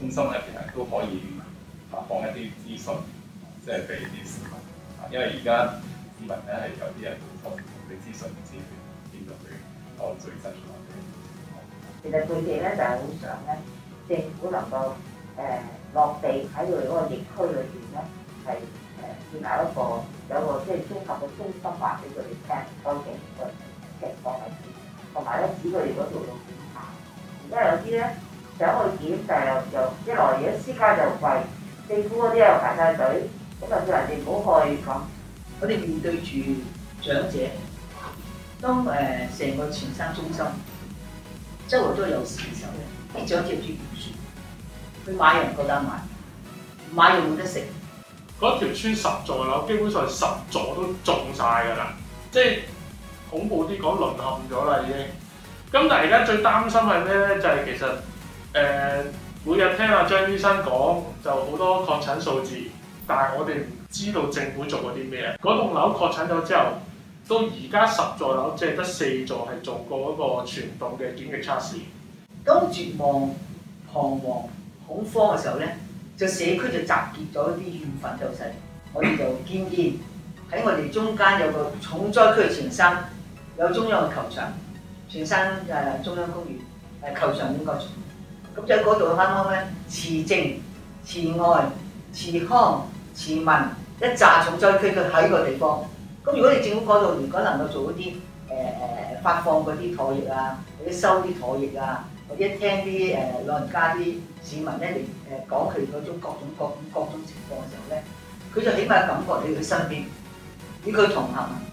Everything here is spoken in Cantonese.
中心咧，其實都可以發放一啲資訊，即係俾啲市民。因為而家市民咧係有啲人會錯啲資訊唔知邊度去攞最新嘅。 其實佢哋咧就係好想咧，政府能夠落地喺佢哋嗰個疫區裏邊咧，係建立一個有個即係綜合嘅中心話俾佢哋聽，究竟個情況係點，同埋咧指佢哋嗰度要檢查。而家有啲咧想去檢，但係又一來而家私家就貴，政府嗰啲又排晒隊，咁啊叫人哋唔好去咁。 我哋面對住長者，當成個全生中心周圍都有事嘅時候咧，啲長者唔知點算，佢買又唔夠膽買，唔買又冇得食。 嗰條村10座樓，基本上10座都中晒㗎啦，即係恐怖啲講淪陷咗啦已經。咁但係而家最擔心係咩咧？就係、其實每日聽阿張醫生講就好多確診數字，但係我哋唔知道政府做過啲咩。嗰棟樓確診咗之後，到而家10座樓只係得4座係做過嗰個全棟嘅檢疫測試。 當絕望、彷徨、恐慌嘅時候咧，就社區就集結咗啲怨憤就勢，我哋就建議喺我哋中間有個重災區前山，有中央嘅球場，前山中央公園球場應該做。咁就喺嗰度啱啱咧，慈靜、慈愛、慈康、慈民一紮重災區佢喺個地方。咁如果你政府嗰度如果能夠做一啲發放嗰啲妥液啊，或者收啲妥液啊，或者聽啲老人家啲市民咧嚟講佢哋嗰種各種情況嘅時候咧，佢就起碼感覺你佢身邊，與佢同行。